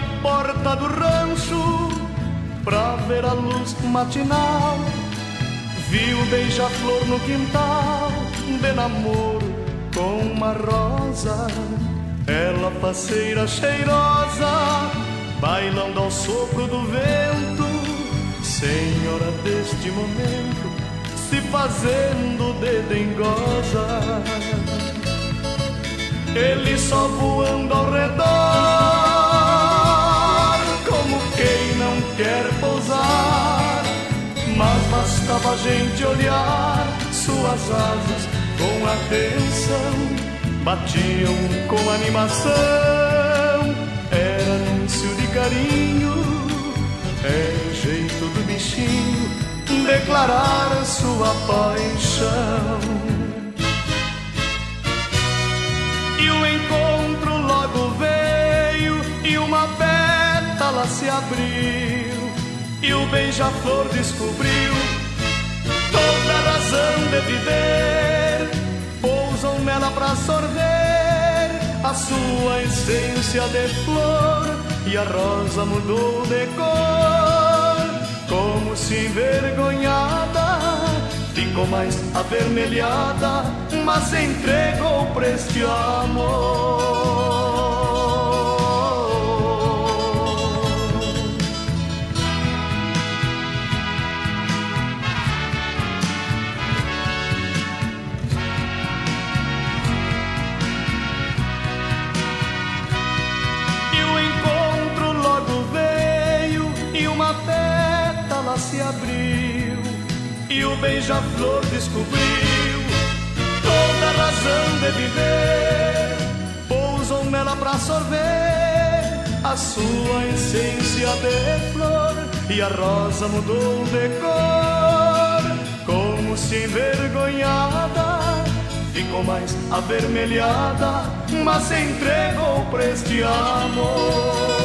a porta do rancho pra ver a luz matinal. Vi o beija-flor no quintal, de namoro com uma rosa. Ela faceira cheirosa, bailando ao sopro do vento. Senhora deste momento, se fazendo de dengosa. Ele só voando ao redor, como quem não quer pousar. Mas bastava a gente olhar suas asas com atenção. Batiam com animação, era anúncio de carinho. É jeito do bichinho declarar sua paixão. E o encontro logo veio, e uma pétala se abriu, e o beija-flor descobriu toda a razão de viver. Pousam nela pra sorver a sua essência de flor, e a rosa mudou de cor, como se envergonhada ficou mais avermelhada, mas se entregou pra este amor. Se abriu, e o beija-flor descobriu toda a razão de viver. Pousam nela pra sorver a sua essência de flor, e a rosa mudou de cor, como se envergonhada ficou mais avermelhada, mas se entregou pra este amor.